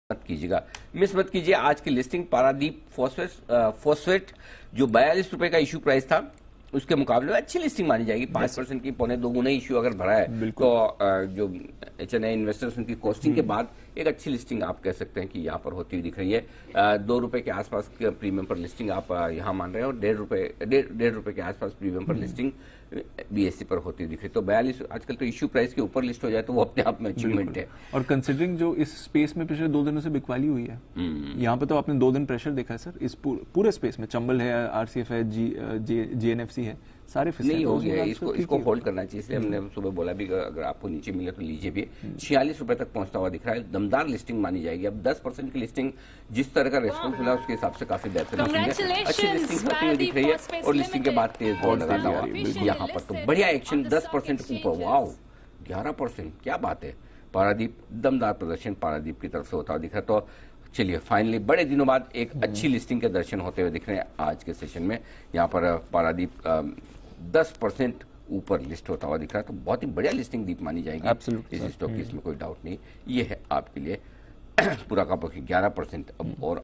मत कीजिएगा, मिस मत कीजिए। आज की लिस्टिंग पारादीप फॉस्फेट जो 42 रुपए का इशू प्राइस था उसके मुकाबले में अच्छी लिस्टिंग मानी जाएगी। 5% की पौने 2 गुना इशू अगर बढ़ा है तो जो HNI इन्वेस्टर्स उनकी कॉस्टिंग के बाद एक अच्छी लिस्टिंग आप कह सकते हैं कि यहाँ पर होती हुई दिख रही है। 2 रुपए के आसपास के प्रीमियम पर लिस्टिंग आप यहाँ मान रहे हैं और डेढ़ रुपए के आसपास प्रीमियम पर लिस्टिंग BSE पर होती हुई दिख रही है। तो 42 आजकल तो इशू प्राइस के ऊपर लिस्ट हो जाए तो वो अपने आप में अचीवमेंट है। और कंसिडरिंग जो इस स्पेस में पिछले 2 दिनों से बिकवाली हुई है, यहाँ पे तो आपने 2 दिन प्रेशर देखा है सर। इस पूरे स्पेस में चंबल है, RCF है, GNFC है, सारे नहीं हो गया। इसको होल्ड करना चाहिए, इसलिए हमने सुबह बोला भी अगर आपको नीचे मिले तो लीजिए भी। 46 रुपए तक पहुंचता हुआ दिख रहा है। दमदार लिस्टिंग मानी जाएगी। अब 10% की लिस्टिंग जिस तरह का रेस्पॉन्स मिला उसके हिसाब से काफी बेहतर लिस्टिंग है, अच्छी लिस्टिंग होती हुई दिख रही है और लिस्टिंग के बाद तेज दौड़ लगाता हुआ यहाँ पर तो बढ़िया एक्शन 10% ऊपर। वाओ 11%, क्या बात है। पारादीप दमदार प्रदर्शन पारादीप की तरफ से होता हुआ दिख रहा है। तो चलिए फाइनली बड़े दिनों बाद एक अच्छी लिस्टिंग के दर्शन होते हुए दिख रहे हैं आज के सेशन में। यहाँ पर पारादीप 10% ऊपर लिस्ट होता हुआ दिख रहा है। तो बहुत ही बढ़िया लिस्टिंग दीप मानी जाएगी इस स्टॉक की, इसमें कोई डाउट नहीं। ये है आपके लिए पूरा का 11% अब और